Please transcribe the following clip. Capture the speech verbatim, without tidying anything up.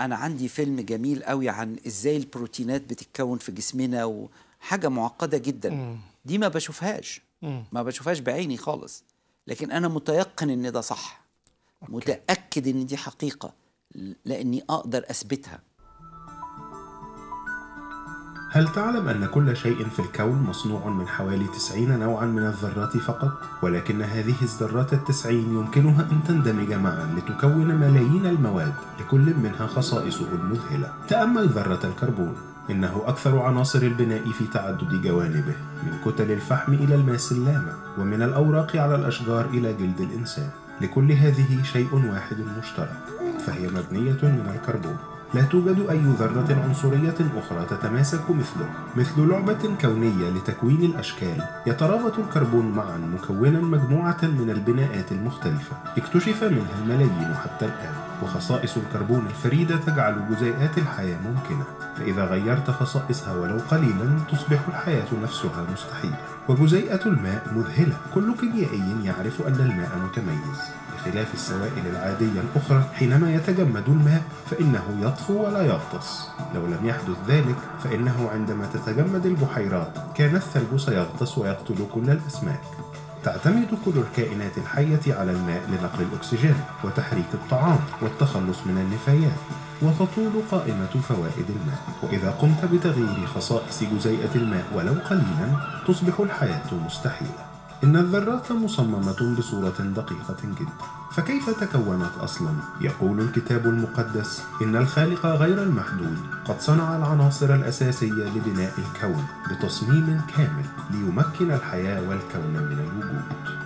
أنا عندي فيلم جميل قوي عن إزاي البروتينات بتتكون في جسمنا، وحاجة معقدة جدا. مم. دي ما بشوفهاش مم. ما بشوفهاش بعيني خالص، لكن أنا متيقن إن ده صح. أوكي. متأكد إن دي حقيقة لأني أقدر أثبتها. هل تعلم أن كل شيء في الكون مصنوع من حوالي تسعين نوعا من الذرات فقط؟ ولكن هذه الذرات التسعين يمكنها أن تندمج معا لتكون ملايين المواد، لكل منها خصائصه المذهلة. تأمل ذرة الكربون، إنه أكثر عناصر البناء في تعدد جوانبه، من كتل الفحم إلى الماس اللامع، ومن الأوراق على الأشجار إلى جلد الإنسان. لكل هذه شيء واحد مشترك، فهي مبنية من الكربون. لا توجد أي ذرة عنصرية أخرى تتماسك مثله. مثل لعبة كونية لتكوين الأشكال، يترابط الكربون معا مكونا مجموعة من البناءات المختلفة اكتشف منها الملايين حتى الآن. وخصائص الكربون الفريدة تجعل جزيئات الحياة ممكنة، فإذا غيرت خصائصها ولو قليلا تصبح الحياة نفسها مستحيلة. وجزيئة الماء مذهلة، كل كيميائي يعرف أن الماء متميز. بخلاف السوائل العادية الأخرى، حينما يتجمد الماء فإنه يطفو ولا يغطس. لو لم يحدث ذلك فإنه عندما تتجمد البحيرات كان الثلج سيغطس ويقتل كل الأسماك. تعتمد كل الكائنات الحية على الماء لنقل الأكسجين وتحريك الطعام والتخلص من النفايات، وتطول قائمة فوائد الماء. وإذا قمت بتغيير خصائص جزيئة الماء ولو قليلا تصبح الحياة مستحيلة. إن الذرات مصممة بصورة دقيقة جدا، فكيف تكونت أصلا؟ يقول الكتاب المقدس إن الخالق غير المحدود قد صنع العناصر الأساسية لبناء الكون بتصميم كامل ليمكن الحياة والكون من الوجود.